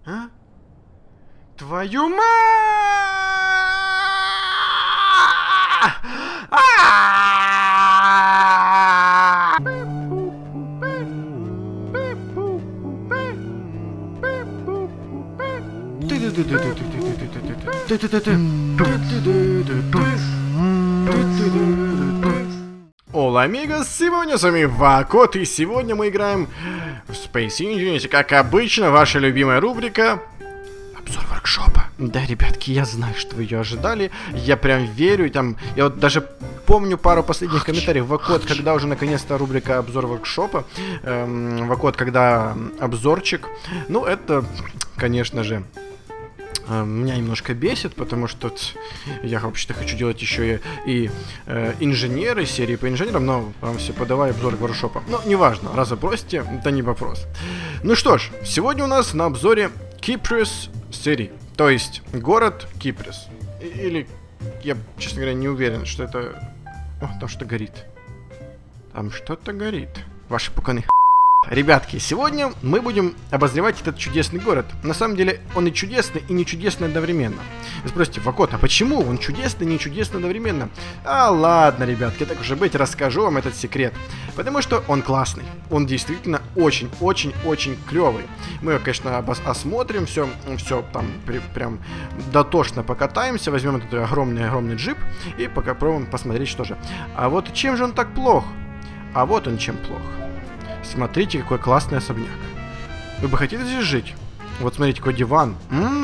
А? Твою мать! Ола, амигос, сегодня с вами Вакот, и сегодня мы играем в Space Engineers, как обычно, ваша любимая рубрика обзор воркшопа. Да, ребятки, я знаю, что вы ее ожидали, я прям верю, там, я вот даже помню пару последних комментариев, Вакот, когда уже наконец-то рубрика обзор воркшопа, Вакот, когда обзорчик, ну, это, конечно же, меня немножко бесит, потому что я вообще-то хочу делать еще и инженеры, серии по инженерам, но вам все подавай обзор воркшопа. Но неважно, раз вы просите, это не вопрос. Ну что ж, сегодня у нас на обзоре Cyprus City, то есть город Киприс. Или, я, честно говоря, не уверен, что это... О, там что-то горит. Там что-то горит. Ваши пуканы. Ребятки, сегодня мы будем обозревать этот чудесный город. На самом деле, он и чудесный, и не чудесный одновременно. Вы спросите, Вакот, а почему он чудесный и не чудесный одновременно? А ладно, ребятки, так уж и быть, расскажу вам этот секрет. Потому что он классный. Он действительно очень-очень-очень клевый. Мы его, конечно, осмотрим, все там прям дотошно покатаемся, возьмем этот огромный джип и пока попробуем посмотреть, что же. А вот чем же он так плох? А вот он чем плох. Смотрите, какой классный особняк. Вы бы хотели здесь жить? Вот смотрите, какой диван.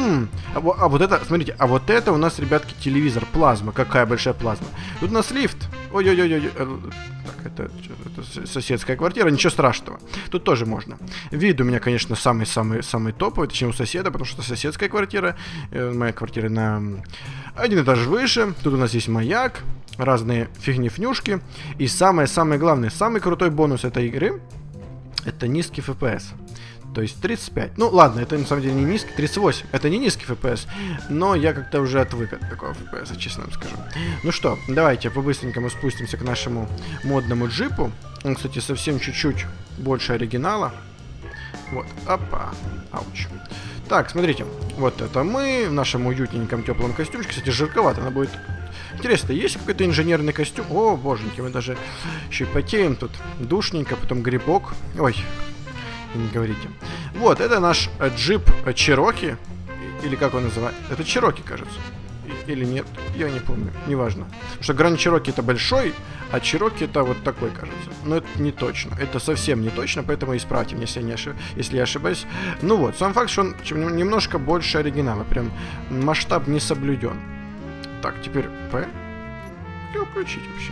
А вот это, смотрите, а вот это у нас, ребятки, телевизор, плазма. Какая большая плазма. Тут у нас лифт. Ой-ой-ой. Так, это соседская квартира, ничего страшного. Тут тоже можно. Вид у меня, конечно, самый топовый, точнее у соседа, потому что соседская квартира, моя квартира на один этаж выше. Тут у нас есть маяк, разные фигни-фнюшки. И самое главное, самый крутой бонус этой игры — это низкий FPS. То есть 35. Ну ладно, это на самом деле не низкий, 38. Это не низкий FPS, но я как-то уже отвык от такого FPS, честно вам скажу. Ну что, давайте по-быстренькому спустимся к нашему модному джипу. Он, кстати, совсем чуть-чуть больше оригинала. Вот, опа, ауч. Так, смотрите, вот это мы в нашем уютненьком теплом костюмчике. Кстати, жарковато, она будет... Интересно, есть какой-то инженерный костюм? О, боженьки, мы даже еще и потеем тут. Душненько, потом грибок. Ой, не говорите. Вот, это наш джип Чероки. Или как он называется? Это Чероки, кажется. Или нет, я не помню, неважно. Потому что Гранд Чероки это большой, а Чероки это вот такой, кажется. Но это не точно, это совсем не точно, поэтому исправьте меня, если я ошибаюсь. Ну вот, сам факт, что он немножко больше оригинала, прям масштаб не соблюден. Так, теперь P. Как его включить вообще?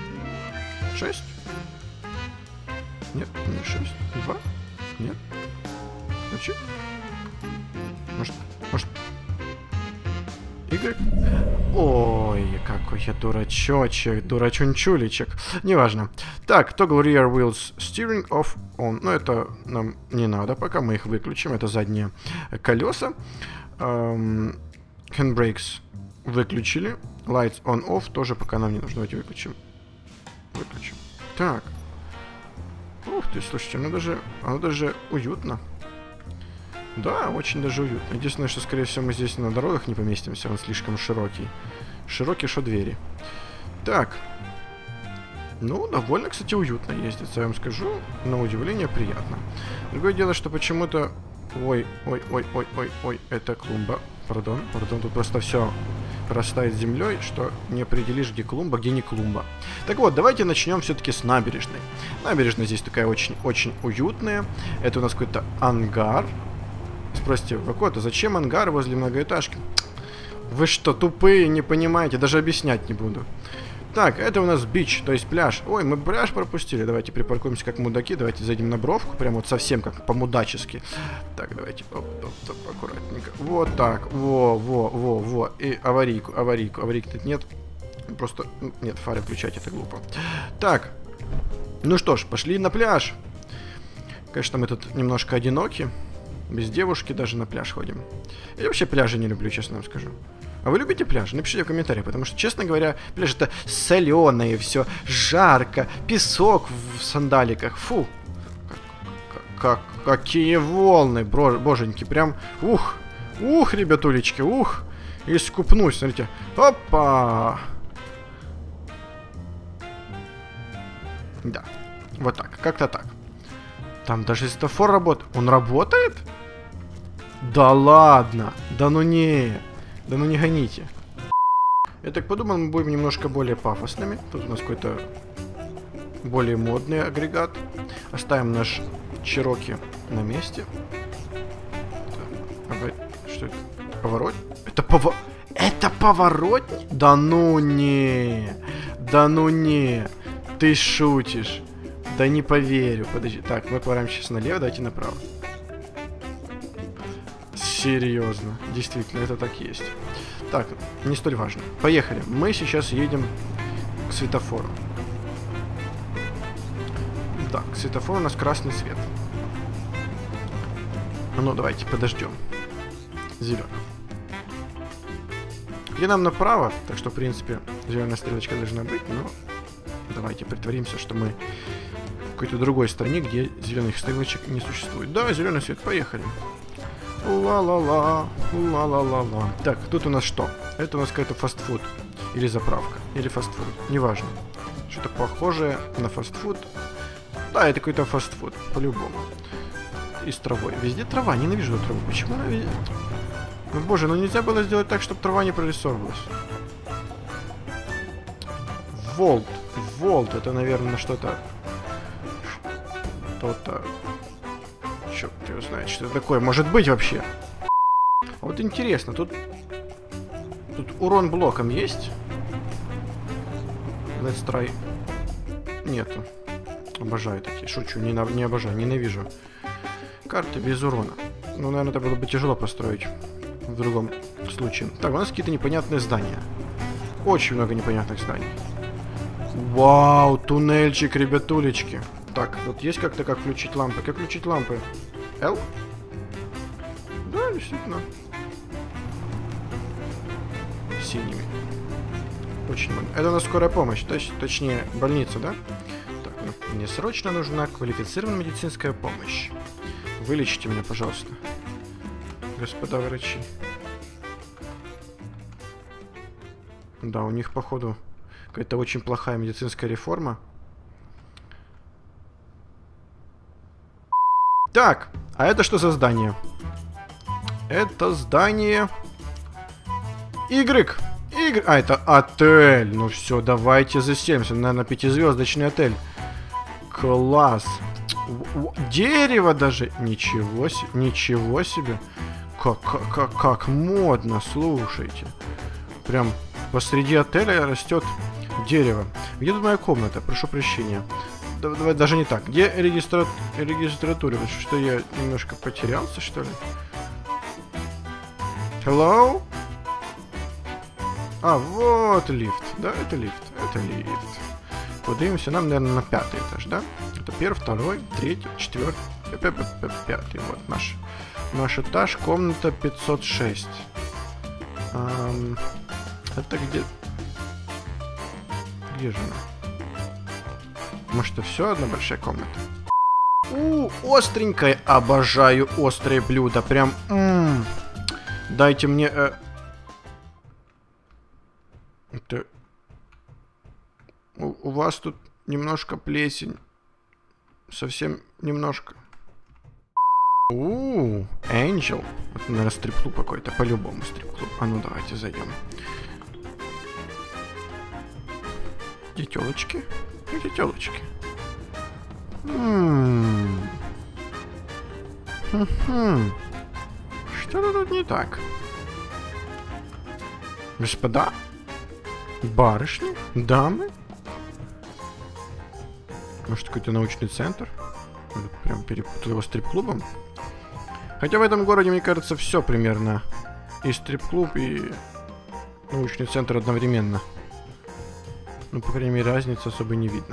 6? Нет, не 6. 2? Нет. Включить? Может... Y? Ой, какой я дурачончуличек. Неважно. Так, toggle rear wheels steering off on. Ну, это нам не надо, пока мы их выключим. Это задние колеса. Handbrakes выключили. Lights on off тоже пока нам не нужно. Давайте выключим. Выключим. Так. Ух ты, слушайте, оно даже уютно. Да, очень даже уютно. Единственное, что, скорее всего, мы здесь на дорогах не поместимся. Он слишком широкий. Широкий, что двери. Так. Ну, довольно, кстати, уютно ездится, я вам скажу. На удивление приятно. Другое дело, что почему-то... Ой, это клумба. Пардон, тут просто все растает землей, что не определишь, где клумба, где не клумба. Так вот, давайте начнем все-таки с набережной. Набережная здесь такая очень-очень уютная. Это у нас какой-то ангар. Спросите, Вакот, а зачем ангар возле многоэтажки? Вы что, тупые, не понимаете? Даже объяснять не буду. Так, это у нас бич, то есть пляж. Ой, мы пляж пропустили. Давайте припаркуемся как мудаки. Давайте зайдем на бровку. Прям вот совсем как по-мудачески. Так, давайте. Оп, аккуратненько. Вот так. Во. И аварийку. Аварийки тут нет. Просто... Нет, фары включать, это глупо. Так. Ну что ж, пошли на пляж. Конечно, мы тут немножко одиноки. Без девушки даже на пляж ходим. Я вообще пляжи не люблю, честно вам скажу. А вы любите пляж? Напишите в комментариях, потому что, честно говоря, пляж это соленое, все жарко, песок в сандаликах. Фу. Какие волны, боженьки, прям, ух, Ух, ребятулечки, ух. Искупнусь, смотрите. Опа. Да, вот так, как-то так. Там даже светофор работает. Он работает? Да ладно. Да ну не гоните. Я так подумал, мы будем немножко более пафосными. Тут у нас какой-то более модный агрегат. Оставим наш Чироки на месте. Что это? Поворот? Это поворотник? Да ну не. Да ну не. Ты шутишь. Да не поверю. Подожди. Так, мы поворачиваем сейчас налево, давайте направо. Серьезно. Действительно, это так есть. Так, не столь важно. Поехали. Мы сейчас едем к светофору. Так, светофор у нас красный свет. Ну, давайте подождем. Зеленый. И нам направо, так что, в принципе, зеленая стрелочка должна быть, но давайте притворимся, что мы в какой-то другой стране, где зеленых стрелочек не существует. Да, зеленый свет, поехали. Ла-ла-ла, ла-ла-ла-ла. Так, тут у нас что? Это у нас какой-то фастфуд. Или заправка. Или фастфуд. Неважно. Что-то похожее на фастфуд. Да, это какой-то фастфуд. По-любому. И с травой. Везде трава. Ненавижу траву. Почему она везде? Ну, боже, ну нельзя было сделать так, чтобы трава не прорисовывалась. Волт. Волт. Это, наверное, что-то... Что-то... Черт его знает, что это такое. Может быть вообще. Вот интересно, тут урон блоком есть? Let's try. Нету. Обожаю такие. Шучу, не обожаю, ненавижу. Карты без урона. Ну, наверное, это было бы тяжело построить в другом случае. Так, у нас какие-то непонятные здания. Очень много непонятных зданий. Вау, туннельчик, ребятулечки. Так, вот есть как-то как включить лампы. Как включить лампы? L? Да, действительно. Синими. Очень много. Это у нас скорая помощь, точнее, больница, да? Так, ну, мне срочно нужна квалифицированная медицинская помощь. Вылечите меня, пожалуйста. Господа врачи. Да, у них, походу, какая-то очень плохая медицинская реформа. Так, а это что за здание? Это здание... Y. А, это отель. Ну все, давайте заселимся. Наверное, 5-звездочный отель. Класс. Дерево даже. Ничего себе. Ничего себе. Как модно, слушайте. Прям посреди отеля растет дерево. Где тут моя комната? Прошу прощения. Давай, даже не так. Где регистратура? Что я немножко потерялся, что ли? Hello? А, вот лифт. Да, это лифт. Это лифт. Поднимемся нам, наверное, на 5-й этаж, да? Это 1-й, 2-й, 3-й, 4-й, 5-й. Вот наш этаж, комната 506. Это где? Где же она? Может, это все одна большая комната? Остренькое. Обожаю острые блюда. Прям, Дайте мне... Это... У вас тут немножко плесень. Совсем немножко. Angel. Это, наверное, стрип-клуб какой-то. По-любому стрип-клуб. А ну, давайте зайдем. Где тёлочки? Где тёлочки? Что-то тут не так. Господа? Барышни? Дамы? Может, какой-то научный центр? Прям перепутал его с стрип-клубом? Хотя в этом городе, мне кажется, все примерно. И стрип-клуб, и научный центр одновременно. Ну, по крайней мере, разницы особо не видно.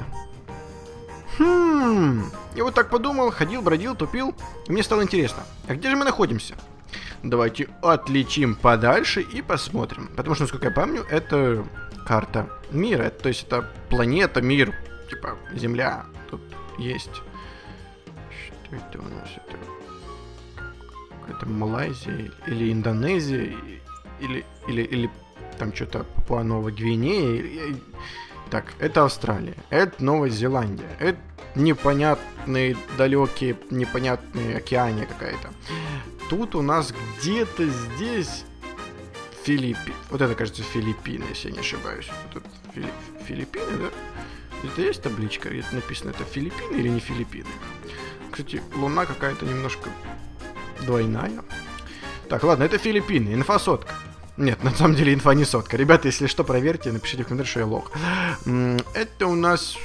Я вот так подумал, ходил, бродил, тупил, и мне стало интересно. А где же мы находимся? Давайте отлетим подальше и посмотрим. Потому что, насколько я помню, это карта мира. То есть это планета, мир. Типа Земля. Тут есть. Что это у нас? Это какая-то Малайзия или Индонезия, или там что-то Папуа-Новая Гвинея. Так, это Австралия, это Новая Зеландия, это непонятные, далекие, непонятные океане какая-то. Тут у нас где-то здесь Филиппины. Вот это, кажется, Филиппины, если я не ошибаюсь. Тут Филиппины, да? Это есть табличка, где-то написано, это Филиппины или не Филиппины. Кстати, луна какая-то немножко двойная. Так, ладно, это Филиппины, инфа сотка. Нет, на самом деле инфа не сотка. Ребята, если что, проверьте, напишите в комментариях, что я лох. Это у нас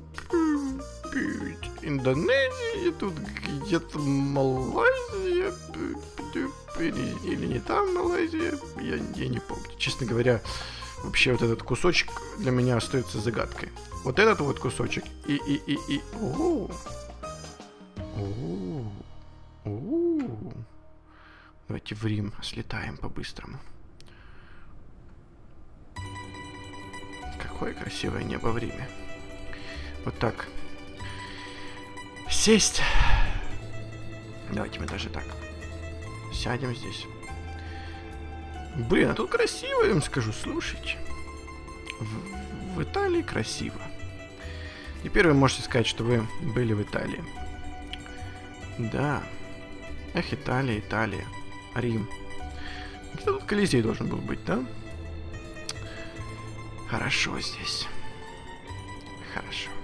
Индонезия, тут где-то Малайзия, или не там Малайзия, я не помню. Честно говоря, вообще вот этот кусочек для меня остается загадкой. Вот этот вот кусочек и... Давайте в Рим слетаем по-быстрому. Какое красивое небо в Риме. Вот так. Сесть. Давайте мы даже так. Сядем здесь. Блин, а тут красиво, я вам скажу. Слушайте. В Италии красиво. Теперь вы можете сказать, что вы были в Италии. Да. Эх, Италия, Италия. Рим. Где-то тут Колизей должен был быть, да? Хорошо здесь. Хорошо.